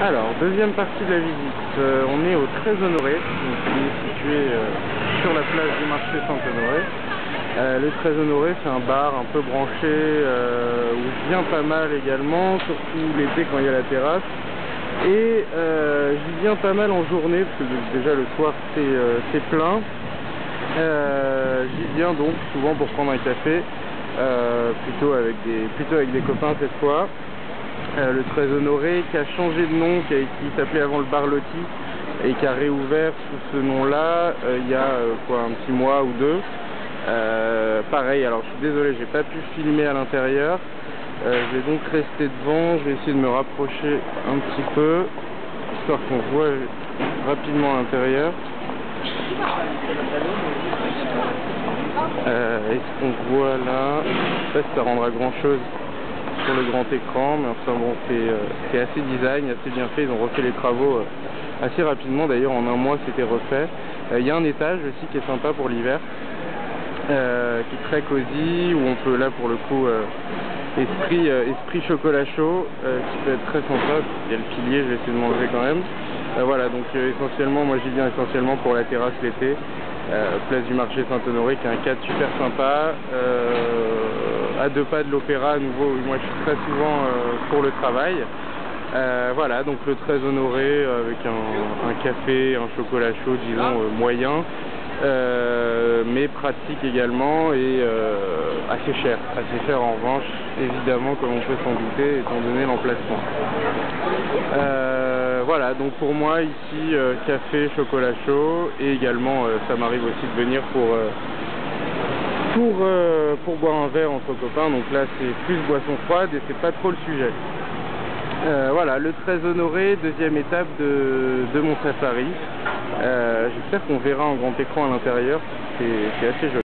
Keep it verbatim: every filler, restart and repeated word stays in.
Alors, deuxième partie de la visite, euh, on est au Très Honoré, donc qui est situé euh, sur la place du marché Saint-Honoré. Euh, le Très Honoré, c'est un bar un peu branché euh, où je viens pas mal également, surtout l'été quand il y a la terrasse. Et euh, j'y viens pas mal en journée, parce que déjà le soir c'est euh, plein. Euh, j'y viens donc souvent pour prendre un café, euh, plutôt, avec des, plutôt avec des copains cette fois. Euh, le Très Honoré qui a changé de nom, qui, qui s'appelait avant le Bar Lotti et qui a réouvert sous ce nom-là euh, il y a euh, quoi, un petit mois ou deux. Euh, pareil, alors je suis désolé, j'ai pas pu filmer à l'intérieur. Euh, je vais donc rester devant, je vais essayer de me rapprocher un petit peu, histoire qu'on voit rapidement à l'intérieur. Euh, Est-ce qu'on voit là? Je sais pas si ça rendra grand chose sur le grand écran, mais enfin bon, c'est euh, assez design, assez bien fait. Ils ont refait les travaux euh, assez rapidement, d'ailleurs en un mois c'était refait. Il euh, y a un étage aussi qui est sympa pour l'hiver, euh, qui est très cosy, où on peut là pour le coup euh, esprit, euh, esprit chocolat chaud, euh, qui peut être très sympa. Il y a le pilier, je vais essayer de manger quand même. Euh, voilà, donc euh, essentiellement, moi j'y viens essentiellement pour la terrasse l'été, euh, place du marché Saint-Honoré, qui est un cadre super sympa, euh, à deux pas de l'Opéra à nouveau, où moi je suis très souvent euh, pour le travail. Euh, voilà, donc le Très Honoré euh, avec un, un café, un chocolat chaud, disons, euh, moyen, euh, mais pratique également et euh, assez cher, assez cher en revanche, évidemment, comme on peut s'en douter, étant donné l'emplacement. Euh, voilà, donc pour moi ici, euh, café, chocolat chaud, et également euh, ça m'arrive aussi de venir pour, euh, pour, euh, pour boire un verre entre copains, donc là c'est plus boisson froide et c'est pas trop le sujet. Euh, voilà, le Très Honoré, deuxième étape de, de mon safari. Euh, J'espère qu'on verra en grand écran à l'intérieur, c'est assez joli.